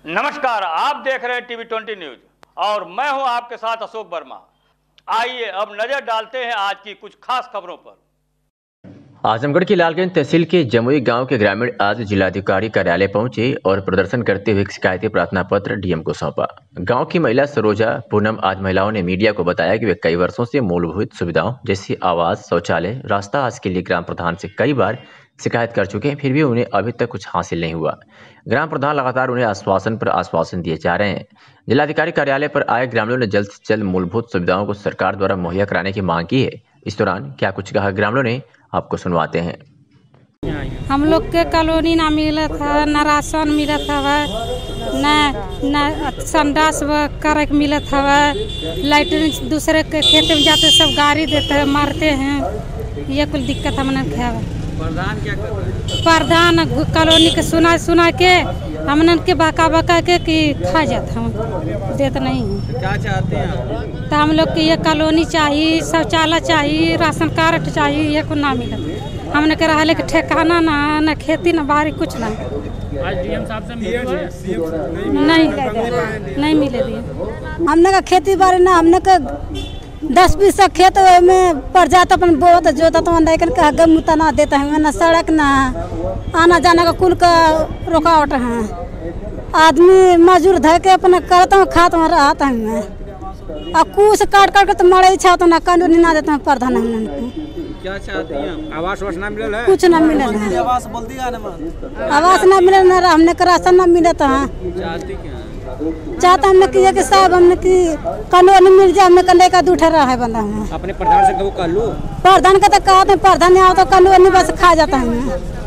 नमस्कार, आप देख रहे हैं टीवी20 न्यूज और मैं हूं आपके साथ अशोक वर्मा। आइए अब नजर डालते हैं आज की कुछ खास खबरों पर। आजमगढ़ की लालगंज तहसील के जमुई गांव के ग्रामीण आज जिलाधिकारी कार्यालय पहुंचे और प्रदर्शन करते हुए एक शिकायती प्रार्थना पत्र डीएम को सौंपा। गांव की महिला सरोजा पूनम आज महिलाओं ने मीडिया को बताया कि वे कई वर्षों से मूलभूत सुविधाओं जैसे आवास, शौचालय, रास्ता आज के लिए ग्राम प्रधान से कई बार शिकायत कर चुके हैं, फिर भी उन्हें अभी तक कुछ हासिल नहीं हुआ। ग्राम प्रधान लगातार उन्हें आश्वासन पर आश्वासन दिए जा रहे हैं। जिलाधिकारी कार्यालय पर आए ग्रामीणों ने जल्द से जल्द मूलभूत सुविधाओं को सरकार द्वारा मुहैया कराने की मांग की है। इस दौरान क्या कुछ कहा ग्रामीणों ने, आपको सुनवाते हैं। हम लोग के कॉलोनी ना मिला था, न राशन मिला था, न संडास करे मिला था, लाइट दूसरे के खेत में जाते सब गाड़ी देते हैं, मारते हैं। ये कुछ दिक्कत हमने क्या प्रधान क्या कर रहे हैं? प्रधान कॉलोनी के सुना के हमने के बका के कि खा जाता हम देते नहीं है। क्या चाहते हैं? तो हम लोग के ये कॉलोनी चाहिए, शौचालय चाहिए, राशन कार्ड चाहिए, ये को ना मिला। हमने के रहा लेकिन ठेकाना ना खेती ना बाहरी कुछ ना। आज डीएम साहब से नहीं मिले दिए। हमने का खेती बाड़ी ना, हमने का 10-20 खेत में पड़ जाता अपन बोत जोता तो गम मुता ना देता है, ना सड़क ना आना जाना का कुल का रुकावट है। आदमी मजदूर धर के अपना करता हूँ, खाता हूँ, रहता हूँ। और कुछ काट के तो मरे इच्छा तो ना कानूनी ना देता हूँ प्रधान। हमने क्या चाहती हैं? आवास ना मिले है? कुछ ना मिले है। आवास बोलती है ना, आवास ना मिले ना, हमने का राशन ना मिले तो चाहती क्या? चाहता हमने कि साहब हमने कि कानून मिल जाए, हमने कल का दूठा रहा है बंदा है। अपने प्रधान से कहो कर लो। प्रधान का तो कहते हैं, प्रधान आओ तो कानून बस खा जाता है।